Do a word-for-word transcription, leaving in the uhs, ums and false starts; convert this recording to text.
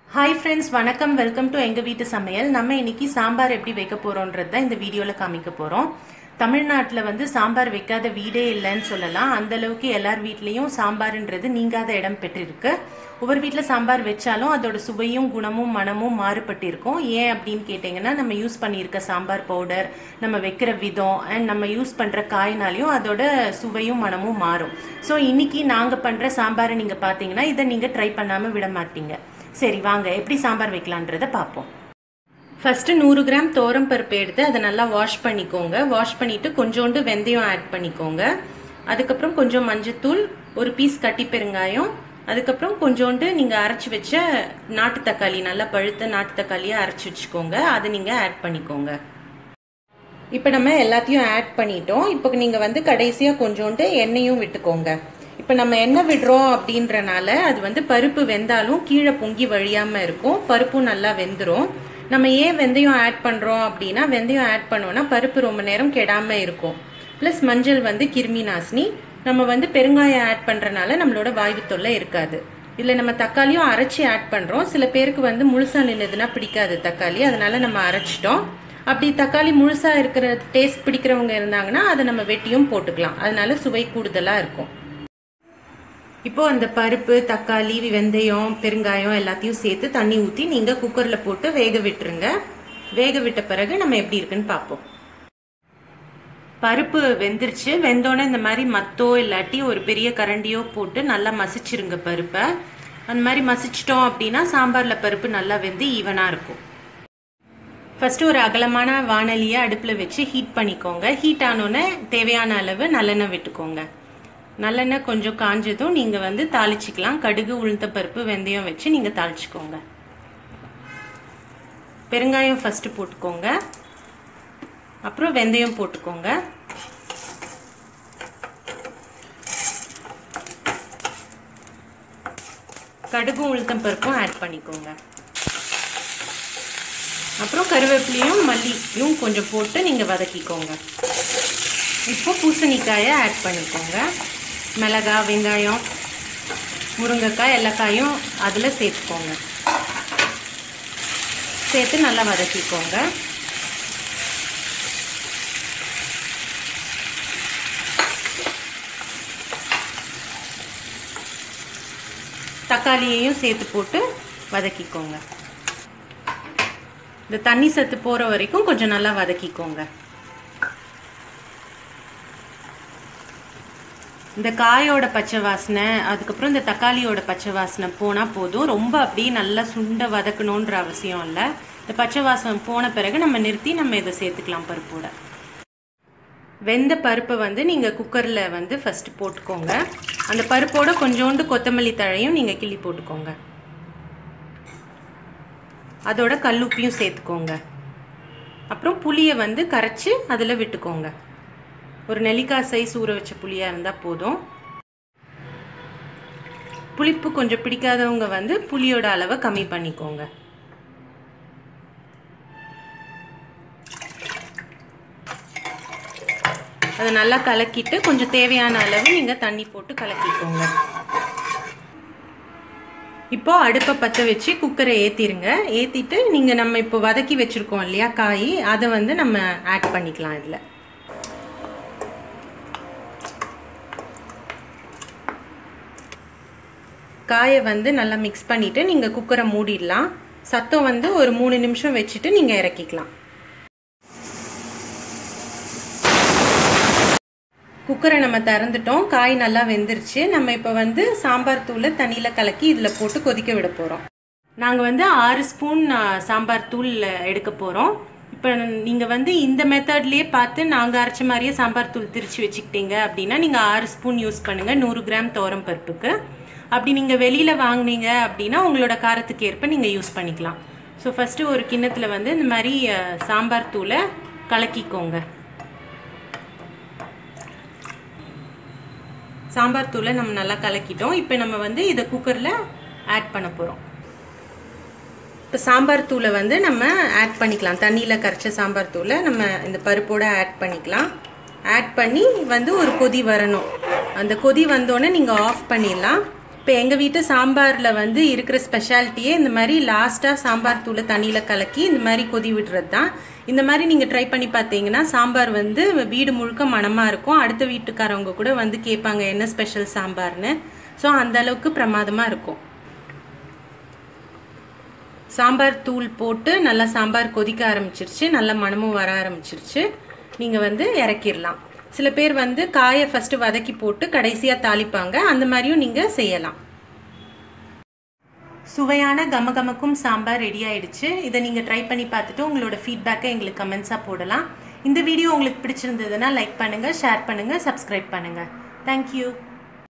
Hi friends, வணக்கம் welcome to engavettu samayal. நம்ம இன்னைக்கு சாம்பார் எப்படி வைக்க போறோம்ன்றத இந்த வீடியோல காமிக்க போறோம். தமிழ்நாட்டுல வந்து சாம்பார் வைக்காத வீடே இல்லன்னு சொல்லலாம். அந்த அளவுக்கு எல்லார் வீட்லயும் சாம்பார்ன்றது நீங்காத இடம் பெற்றிருக்கு. ஒவ்வொரு வீட்ல சாம்பார் வெச்சாலும் அதோட சுவையும் குணமும் மனமும் மாறுபட்டிருக்கும். ஏன் அப்படினு கேட்டிங்கனா நம்ம யூஸ் பண்ணியிருக்க சாம்பார் பவுடர், நம்ம வைக்கிற விதம் and நம்ம யூஸ் பண்ற காய்னாலயும் அதோட சுவையும் மனமும் மாறும். சோ இன்னைக்கு நாங்க பண்ற சாம்பாரை நீங்க பாத்தீங்கன்னா இத நீங்க ட்ரை பண்ணாம விட மாட்டீங்க. சரி வாங்க எப்படி சாம்பார் வைக்கலாம்ன்றத பாப்போம். ஃபர்ஸ்ட் நூறு கிராம் தோரம் பருப்பு எடுத்து அதை நல்லா வாஷ் பண்ணிக்கோங்க. வாஷ் பண்ணிட்டு கொஞ்சோண்டு வெந்தயம் ஆட் பண்ணிக்கோங்க. அதுக்கப்புறம் கொஞ்சம் மஞ்சத்தூள், ஒரு பீஸ் கட்டி பெருங்காயம், அதுக்கப்புறம் கொஞ்சோண்டு நீங்க அரைச்சு வச்ச நாட்டு தக்காளி, நல்லா பழுத்த நாட்டு தக்காளியை அரைச்சு வச்சுக்கோங்க. அதை நீங்க ஆட் பண்ணிக்கோங்க. இப்போ நம்ம எல்லாத்தையும் ஆட் பண்ணிட்டோம். இப்போ நீங்க வந்து கடைசியா கொஞ்சோண்டு எண்ணெயும் விட்டுக்கோங்க. இப்போ நம்ம எண்ணெய் விடுறோம் அப்படின்றனால அது வந்து பருப்பு வெந்தாலும் கீழே பொங்கி வழியாம இருக்கும், பருப்பும் நல்லா வெந்துடும். நம்ம ஏன் வெந்தயம் ஆட் பண்றோம் அப்படின்னா, வெந்தயம் ஆட் பண்ணோம்னா பருப்பு ரொம்ப நேரம் கெடாம இருக்கும். பிளஸ் மஞ்சள் வந்து கிருமி நாசினி. நம்ம வந்து பெருங்காயம் ஆட் பண்றனால நம்மளோட வாய்வு தொல்லை இருக்காது. இல்லை நம்ம தக்காளியும் அரைச்சி ஆட் பண்றோம். சில பேருக்கு வந்து முழுசா நின்றுதுன்னா பிடிக்காது தக்காளி, அதனால நம்ம அரைச்சிட்டோம். அப்படி தக்காளி முழுசா இருக்கிற டேஸ்ட் பிடிக்கிறவங்க இருந்தாங்கன்னா அதை நம்ம வெட்டியும் போட்டுக்கலாம், அதனால சுவை கூடுதலா இருக்கும். இப்போ அந்த பருப்பு, தக்காளி, வெந்தயம், பெருங்காயம் எல்லாத்தையும் சேர்த்து தண்ணி ஊற்றி நீங்கள் குக்கரில் போட்டு வேக விட்டுருங்க. வேக விட்ட பிறகு நம்ம எப்படி இருக்குன்னு பார்ப்போம். பருப்பு வெந்துருச்சு. வெந்தோடனே இந்த மாதிரி மத்தோ இல்லாட்டி ஒரு பெரிய கரண்டியோ போட்டு நல்லா மசிச்சிருங்க பருப்பை. அந்த மாதிரி மசிச்சிட்டோம் அப்படின்னா சாம்பாரில் பருப்பு நல்லா வெந்து ஈவனாக இருக்கும். ஃபர்ஸ்ட் ஒரு அகலமான வானலியை அடுப்பில் வச்சு ஹீட் பண்ணிக்கோங்க. ஹீட் ஆனோடனே தேவையான அளவு நல்லெண்ணெய் விட்டுக்கோங்க. நல்லெண்ணெய் கொஞ்சம் காஞ்சதும் நீங்க வந்து தாளிச்சுக்கலாம். கடுகு, உளுந்த பருப்பு, வெந்தயம் வச்சு நீங்க தாளிச்சுக்கோங்க. பெருங்காயம் ஃபர்ஸ்ட் போட்டுக்கோங்க, அப்புறம் வெந்தயம் போட்டுக்கோங்க. கடுகும் உளுத்தம் பருப்பும் ஆட் பண்ணிக்கோங்க. அப்புறம் கருவேப்பிலையும் மல்லியும் கொஞ்சம் போட்டு நீங்க வதக்கிக்கோங்க. இப்போ பூசணிக்காயை ஆட் பண்ணிக்கோங்க. மிளகா, வெங்காயம், முருங்கைக்காய் எல்லா காயும் அதில் சேர்த்துக்கோங்க. சேர்த்து நல்லா வதக்கிக்கோங்க. தக்காளியையும் சேர்த்து போட்டு வதக்கிக்கோங்க. இந்த தண்ணி சத்து போகிற வரைக்கும் கொஞ்சம் நல்லா வதக்கிக்கோங்க. இந்த காயோட பச்சை வாசனை, அதுக்கப்புறம் இந்த தக்காளியோட பச்சை வாசனை போனால் போதும். ரொம்ப அப்படியே நல்லா சுண்ட வதக்கணுன்ற அவசியம் இல்லை. இந்த பச்சை வாசனை போன பிறகு நம்ம நிறுத்தி நம்ம இதை சேர்த்துக்கலாம் பருப்போட. வெந்த பருப்பை வந்து நீங்கள் குக்கரில் வந்து ஃபஸ்ட்டு போட்டுக்கோங்க. அந்த பருப்போட கொஞ்சோண்டு கொத்தமல்லி தழையும் நீங்கள் கிள்ளி போட்டுக்கோங்க. அதோட கல்லுப்பியும் சேர்த்துக்கோங்க. அப்புறம் புளியை வந்து கரைச்சி அதில் விட்டுக்கோங்க. ஒரு நெல்லிக்காய் சைஸ் ஊற வச்ச புளியா இருந்தா போதும். புளிப்பு கொஞ்சம் பிடிக்காதவங்க வந்து புளியோட அளவை கம்மி பண்ணிக்கோங்க. அதை நல்லா கலக்கிட்டு கொஞ்சம் தேவையான அளவு நீங்க தண்ணி போட்டு கலக்கிக்கோங்க. இப்போ அடுப்பை பற்ற வச்சு குக்கரை ஏத்திருங்க. ஏத்திட்டு நீங்க நம்ம இப்போ வதக்கி வச்சிருக்கோம் இல்லையா காய், அதை வந்து நம்ம ஆட் பண்ணிக்கலாம். இதுல காயை வந்து நல்லா மிக்ஸ் பண்ணிட்டு நீங்க குக்கரை மூடிடலாம். சத்தம் வந்து ஒரு மூணு நிமிஷம் வச்சுட்டு நீங்க இறக்கிக்கலாம். குக்கரை நம்ம திறந்துட்டோம். காய் நல்லா வெந்துருச்சு. நம்ம இப்போ வந்து சாம்பார் தூளை தண்ணியில் கலக்கி இதில் போட்டு கொதிக்க விட போகிறோம். நாங்கள் வந்து ஆறு ஸ்பூன் சாம்பார் தூள் எடுக்க போகிறோம். இப்போ நீங்கள் வந்து இந்த மெத்தட்லேயே பார்த்து நாங்கள் அரைச்ச மாதிரியே சாம்பார் தூள் திரிச்சு வச்சுக்கிட்டீங்க அப்படின்னா நீங்கள் ஆறு ஸ்பூன் யூஸ் பண்ணுங்கள் நூறு கிராம் தோரம் பருப்புக்கு. அப்படி நீங்கள் வெளியில் வாங்கினீங்க அப்படின்னா உங்களோட காரத்துக்கு ஏற்ப நீங்கள் யூஸ் பண்ணிக்கலாம். ஸோ ஃபஸ்ட்டு ஒரு கிண்ணத்தில் வந்து இந்த மாதிரி சாம்பார் தூளை கலக்கிக்கோங்க. சாம்பார் தூளை நம்ம நல்லா கலக்கிட்டோம். இப்போ நம்ம வந்து இதை குக்கரில் ஆட் பண்ண போகிறோம். இப்போ சாம்பார் தூளை வந்து நம்ம ஆட் பண்ணிக்கலாம். தண்ணியில் கரைச்ச சாம்பார் தூளை நம்ம இந்த பருப்போடு ஆட் பண்ணிக்கலாம். ஆட் பண்ணி வந்து ஒரு கொதி வரணும். அந்த கொதி வந்தோடனே நீங்கள் ஆஃப் பண்ணிடலாம். இப்போ எங்கள் வீட்டு சாம்பாரில் வந்து இருக்கிற ஸ்பெஷாலிட்டியே இந்த மாதிரி லாஸ்ட்டாக சாம்பார் தூளை தண்ணியில் கலக்கி இந்த மாதிரி கொதி விடுறது தான். இந்த மாதிரி நீங்கள் ட்ரை பண்ணி பார்த்தீங்கன்னா சாம்பார் வந்து வீடு முழுக்க மணமாக இருக்கும். அடுத்த வீட்டுக்காரவங்க கூட வந்து கேட்பாங்க என்ன ஸ்பெஷல் சாம்பார்னு. ஸோ அந்த அளவுக்கு பிரமாதமாக இருக்கும். சாம்பார் தூள் போட்டு நல்லா சாம்பார் கொதிக்க ஆரம்பிச்சிருச்சு, நல்ல மணமும் வர ஆரம்பிச்சிருச்சு. நீங்கள் வந்து இறக்கிடலாம். சில பேர் வந்து காயை ஃபஸ்ட்டு வதக்கி போட்டு கடைசியாக தாளிப்பாங்க, அந்த மாதிரியும் நீங்கள் செய்யலாம். சுவையான கமகமக்கும் சாம்பார் ரெடி ஆயிடுச்சு. இதை நீங்கள் ட்ரை பண்ணி பார்த்துட்டு உங்களோட ஃபீட்பேக்கை எங்களுக்கு கமெண்ட்ஸாக போடலாம். இந்த வீடியோ உங்களுக்கு பிடிச்சிருந்ததுன்னா லைக் பண்ணுங்கள், ஷேர் பண்ணுங்கள், சப்ஸ்கிரைப் பண்ணுங்கள். தேங்க்யூ.